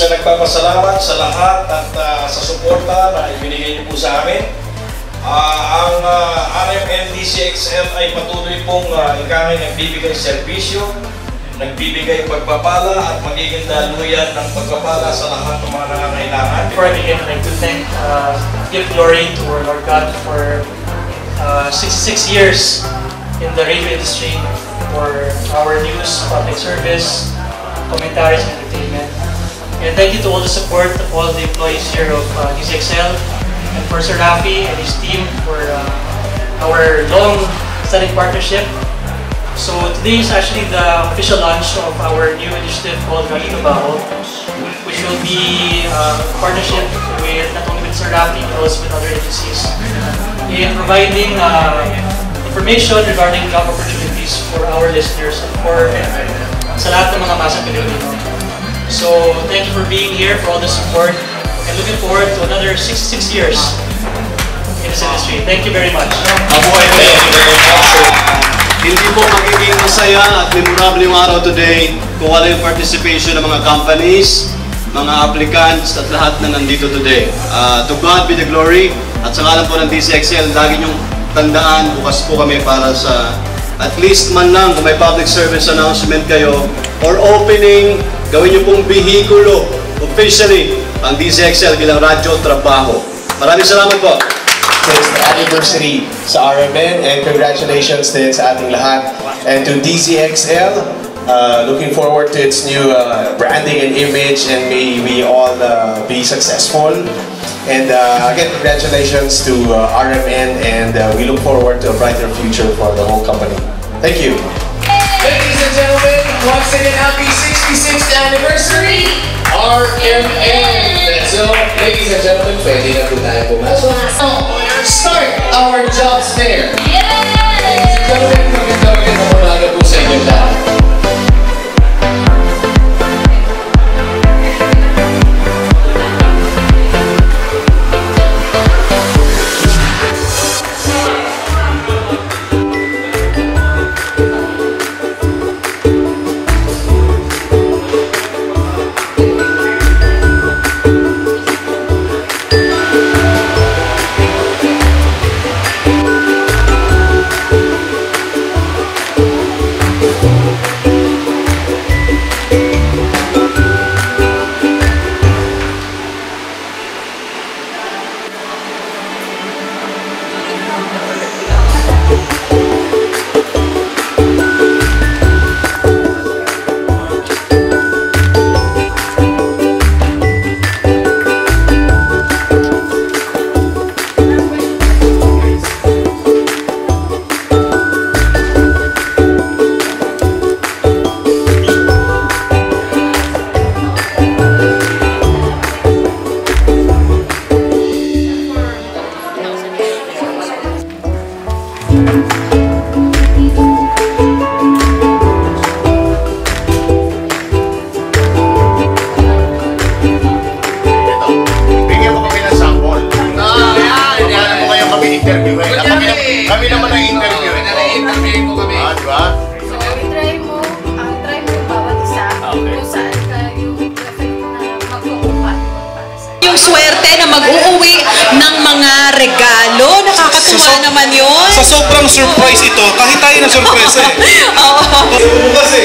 nagpapasalamat sa lahat at sa suporta na ibinigay niyo po sa amin. Ang RMN DCXL ay patuloy pong nagbibigay serbisyo, nagbibigay pagpapala at magiging daluyan ng pagpapala sa lahat ng mga nangangailangan. Before I begin, I'd like to give glory to our Lord God for 66 years in the radio industry, for our news, public service, commentaries, and entertainment. And thank you to all the support of all the employees here of DCXL, and for Sir Rafi and his team for our long-standing partnership. So today is actually the official launch of our new initiative called Radyo Trabaho, which will be a partnership with not only with Sir Rafi but also with other agencies in providing information regarding job opportunities for our listeners and for sa lahat ng mga masang Pilipino. So thank you for being here, for all the support, and looking forward to another 66 years in this industry. Thank you very much. Hindi po magiging masaya at memorable yung araw today kung wala yung participation ng mga companies, mga applicants at lahat na nandito today. To God be the glory, at sa ngalan po ng DCXL, lagi niyong tandaan, bukas po kami para sa at least man lang kung may public service announcement kayo or opening, gawin niyo pong bihikulo officially ang DCXL bilang Radyo Trabaho. Maraming salamat po. It's the anniversary sa RMN, and congratulations din sa ating lahat. And to DZXL, looking forward to its new branding and image, and may we all be successful. And again, congratulations to RMN, and we look forward to a brighter future for the whole company. Thank you. Ladies and gentlemen, once again, happy 66th anniversary, RMN! So, ladies and gentlemen, pwede na po tayo pumasok. Start our jobs fair! Ladies and gentlemen, magandang umaga po sa inyo lahat. Kami naman ang interview. Na-interview ko kami. Diba? So, try mo bawat isa kung saan ka yung perfect na magkukumpatible para sa'yo. Yung swerte na mag-uuwi ng mga regalo, nakakatuwa naman yun. Sa sobrang surprise ito, kahit tayo na surprise eh. Oo. Kasi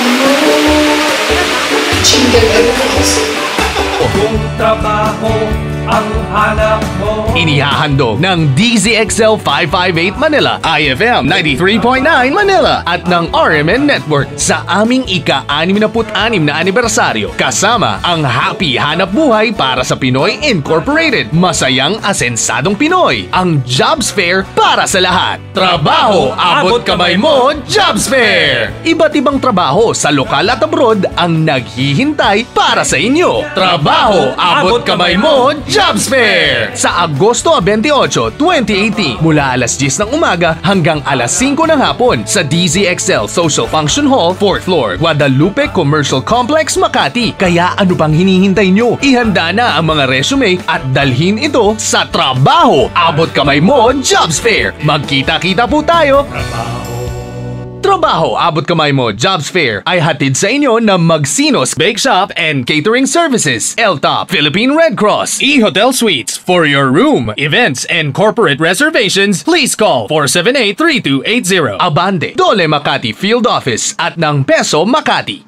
Kung trabaho ang hanap mo. Inihahandog ng DZXL 558 Manila, IFM 93.9 Manila at ng RMN Network sa aming ika-66 na anibersaryo kasama ang Happy Hanap Buhay para sa Pinoy Incorporated. Masayang asensadong Pinoy, ang Jobs Fair para sa lahat. Trabaho, abot kamay mo, Jobs Fair! Iba't ibang trabaho sa lokal at abroad ang naghihintay para sa inyo. Trabaho, abot kamay mo, Jobs Fair! Sa Agosto 28, 2018 mula alas 10 ng umaga hanggang alas 5 ng hapon sa DZXL Social Function Hall, 4th floor, Guadalupe Commercial Complex, Makati. Kaya ano pang hinihintay nyo? Ihanda na ang mga resume at dalhin ito sa Trabaho, Abot Kamay Mo, Jobs Fair. Magkita-kita po tayo! Trabaho, abot kamay mo, jobs fair ay hatid sa inyo ng Magsinos Bake Shop and Catering Services, Eltop, Philippine Red Cross, E-Hotel Suites. For your room, events, and corporate reservations, please call 478-3280. Abante, Dole Makati Field Office at ng Peso Makati.